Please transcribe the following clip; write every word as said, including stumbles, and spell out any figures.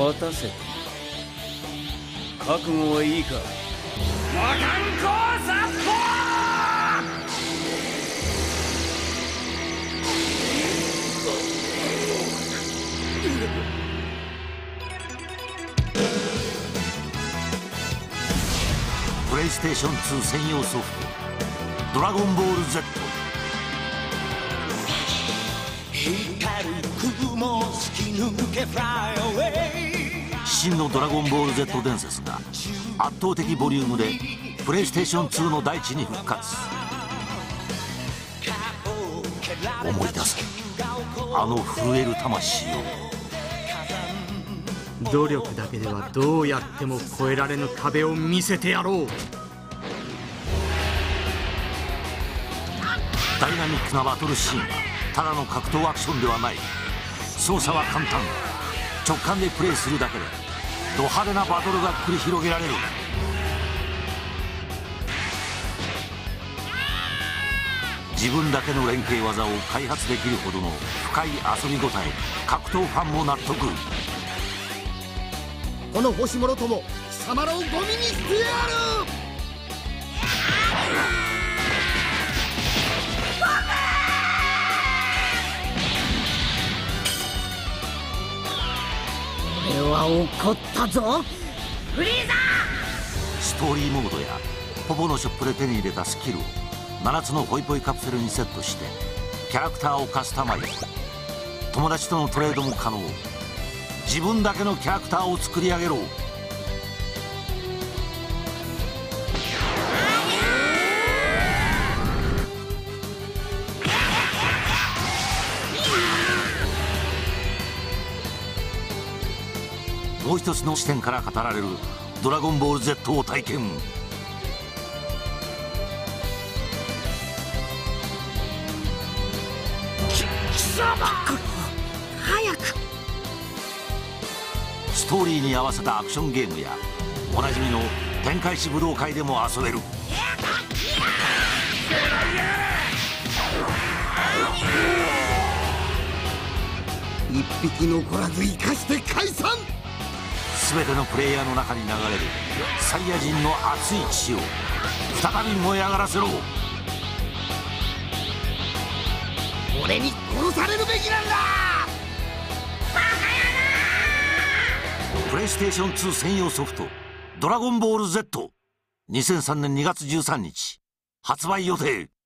待たせた。覚悟はいいか。魔漢光殺法。 プレイステーションツー専用ソフト「ドラゴンボール ゼット」。真のドラゴンボール ゼット 伝説が圧倒的ボリュームでプレイステーションツーの大地に復活。思い出せあの震える魂を。 努力だけではどうやっても越えられぬ壁を見せてやろう。 ダイナミックなバトルシーンはただの格闘アクションではない。操作は簡単。直感でプレイするだけでド派手なバトルが繰り広げられる。自分だけの連携技を開発できるほどの深い遊び応え。格闘ファンも納得。 この星もろとも貴様らをゴミにしてやる。 俺は怒ったぞフリーザー。 ストーリーモードやポポのショップで手に入れたスキルをななつのホイポイカプセルにセットしてキャラクターをカスタマイズ。友達とのトレードも可能。自分だけのキャラクターを作り上げろ。もう一つの視点から語られる「ドラゴンボール ゼット」を体験。 貴様早く。 ストーリーに合わせたアクションゲームやおなじみの天開始武道会でも遊べる。 一匹残らず生かして解散。 全てのプレイヤーの中に流れるサイヤ人の熱い血を再び燃え上がらせろ。 俺に殺されるべきなんだ。 プレイステーションツー専用ソフト「ドラゴンボール ゼット」にせんさんねんにがつじゅうさんにち発売予定。